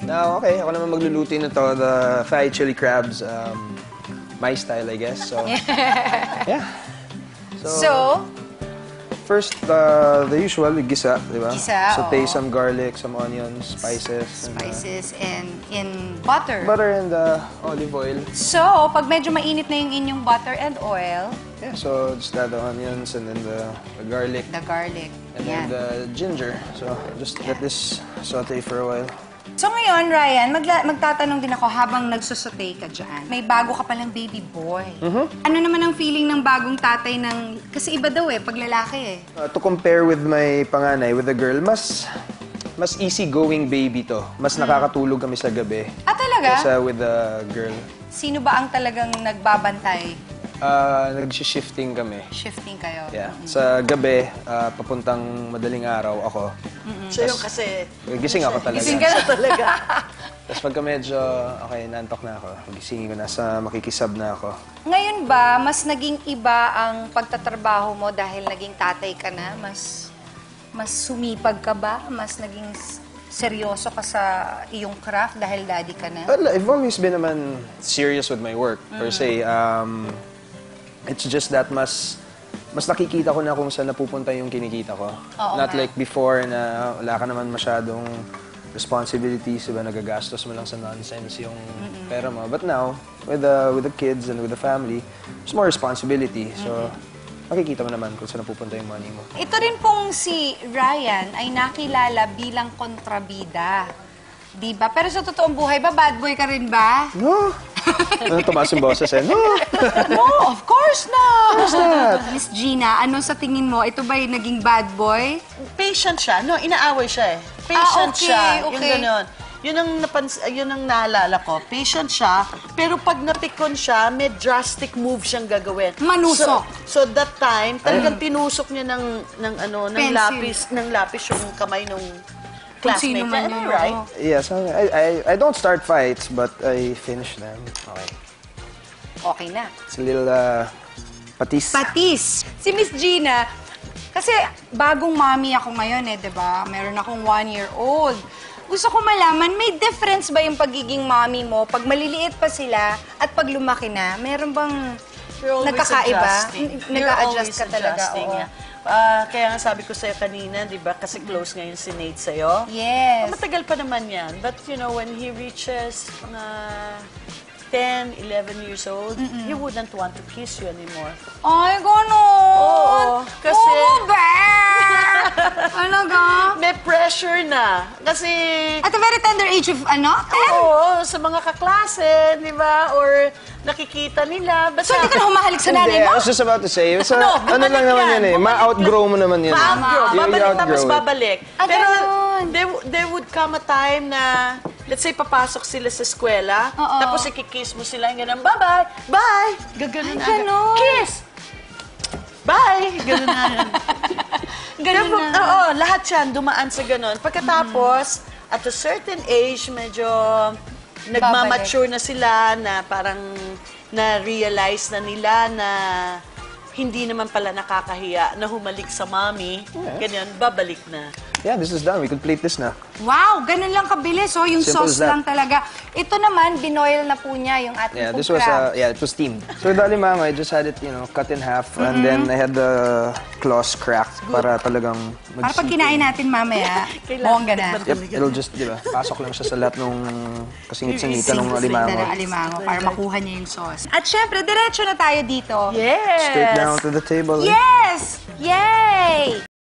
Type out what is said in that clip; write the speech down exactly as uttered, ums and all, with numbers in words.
Now, okay, ako naman magluluto na to, the fried chili crabs, um, my style, I guess. So, yeah. So, So, first, uh, the usual, gisa, di ba? Gisa, Saute oo. some garlic, some onions, spices. spices and in butter. And, uh, butter and uh, olive oil. So, pag medyo mainit na yung inyong butter and oil, Yeah, so just add the onions and then the, the garlic. the garlic. And Yan. then the ginger. So just let this saute for a while. So ngayon, Ryan, magla- magtatanong din ako habang nagsusote ka dyan. May bago ka palang baby boy. Ano naman ang feeling ng bagong tatay ng... Kasi iba daw eh, pag lalaki eh. Uh, to compare with my panganay, with the girl, mas mas easy-going baby to. Mas nakakatulog kami sa gabi. Ah, talaga? Kaysa with the girl. Sino ba ang talagang nagbabantay? Uh, Nag-shifting kami. Shifting kayo? Yeah. Sa gabi, uh, papuntang madaling araw ako. Siya yung kasi... Gising ako talaga. Gising ka na talaga. Tapos pagka medyo, okay, nantok na ako. Gisingin ko na sa makikisab na ako. Ngayon ba, mas naging iba ang pagtatrabaho mo dahil naging tatay ka na? Mas, mas sumipag ka ba? Mas naging s- seryoso ka sa iyong craft dahil daddy ka na? Well, I've always been naman serious with my work, per se. Um, it's just that mas mas nakikita ko na kung saan napupunta yung kinikita ko. Oo Not nga. like before na wala ka naman masyadong responsibilities, diba? Nagagastos mo lang sa nonsense yung pera mo. But now, with the, with the kids and with the family, there's more responsibility. So, makikita mo naman kung saan napupunta yung money mo. Ito rin pong si Ryan ay nakilala bilang kontrabida. Diba? Pero sa totoong buhay ba, bad boy ka rin ba? No! Ano, tumaas yung boses eh? No! No, of course not! Miss Gina, ano sa tingin mo? Ito ba yung naging bad boy? Patient siya. No, inaaway siya eh. Patient Ah, okay, siya. Yung okay. ganon. Yun ang, napans yun ang naalala ko. Patient siya, pero pag napikon siya, may drastic move siyang gagawin. Manusok. So, so that time, talagang tinusok niya ng, ng, ano, ng Pencil. lapis, ng lapis yung kamay nung Kung sino man classmate. yun, niya, right? oo. Yes, I, I, I don't start fights, but I finish them. Okay. Okay na. It's a little, uh, patis. Patis. Si Miss Gina, kasi bagong mommy ako ngayon eh, di ba? Meron akong one-year-old. Gusto ko malaman, may difference ba yung pagiging mommy mo pag maliliit pa sila at pag lumaki na? Meron bang You're always nagkakaiba? adjusting. You're Nag-a-adjust always ka talaga, adjusting, oo. yeah. Ah, kaya nga sabi ko sa'yo kanina, di ba, kasi close ngayon si Nate sa'yo. Yes. Ah, matagal pa naman yan. But, you know, when he reaches mga ten, eleven years old, he wouldn't want to kiss you anymore. Ay, gano'n. Oo, kasi- Oo, bear. Talaga? May pressure na. Kasi, At a very tender age of, ano? ten? oo, sa mga kaklase, di ba? Or nakikita nila. So, Basta, hindi ka na humahalik sa nanay Hindi, mo? I was just about to say, sa, No, ano bumalik lang naman yan, yan eh, bumalik ma-outgrow mo naman yan. ma-outgrow. You- you Babalik tapos outgrow it. babalik. Ah, Pero ganun. there, there would come a time na, let's say, papasok sila sa eskwela, Oo. tapos ikikiss mo sila, yung ganun, bye-bye, bye! Gaganon Ay, agad. ganun. Kiss! Bye! Ganun na yan. Ganun Pero, na. Oo, lahat yan dumaan sa ganun. Pagkatapos, at a certain age, medyo nagmamature na sila, na parang na-realize na nila na hindi naman pala nakakahiya na humalik sa mommy, Yeah. ganyan, babalik na. Yeah, this is done. We could plate this na. Wow, ganun lang kabilis. Oh, yung Simple sauce as that. lang talaga. Ito naman, binoil na po niya yung ating Yeah, pong this was, crab. uh, yeah, it was steamed. So with the alimango, I just had it, you know, cut in half, and then I had the claws cracked para talagang Para pag kinain natin mamaya, bongga na. Yep, it'll just, di ba, pasok lang siya sa lahat nung kasingit-singita ng Singit-singit alimango. na alimango para makuha niya yung sauce. At syempre, diretso na tayo dito. Yes! Straight down to the table. eh. Yes! Yay!